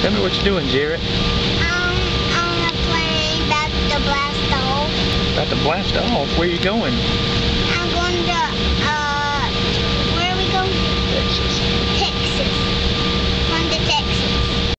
Tell me what you're doing, Jerrett. On a plane about to blast off. About to blast off? Where you going?